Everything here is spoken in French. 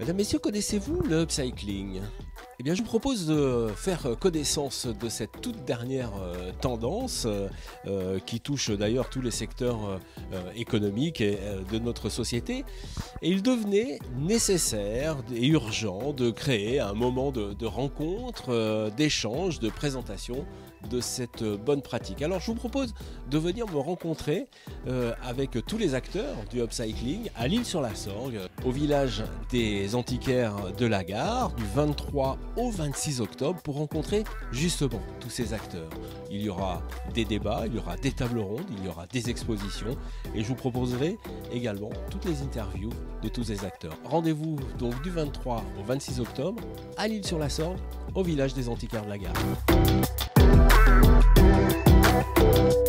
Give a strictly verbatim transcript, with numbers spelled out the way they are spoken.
Mesdames, Messieurs, connaissez-vous le upcycling? Eh bien, je vous propose de faire connaissance de cette toute dernière euh, tendance euh, qui touche d'ailleurs tous les secteurs euh, économiques et, euh, de notre société. Et il devenait nécessaire et urgent de créer un moment de, de rencontre, euh, d'échange, de présentation de cette bonne pratique. Alors, je vous propose de venir me rencontrer euh, avec tous les acteurs du upcycling à l'Isle-sur-la-Sorgue, au village des antiquaires de la Gare, du vingt-trois au vingt-six octobre, pour rencontrer justement tous ces acteurs. Il y aura des débats, il y aura des tables rondes, il y aura des expositions, et je vous proposerai également toutes les interviews de tous ces acteurs. Rendez-vous donc du vingt-trois au vingt-six octobre à l'Isle-sur-la-Sorgue, au village des antiquaires de la Gare.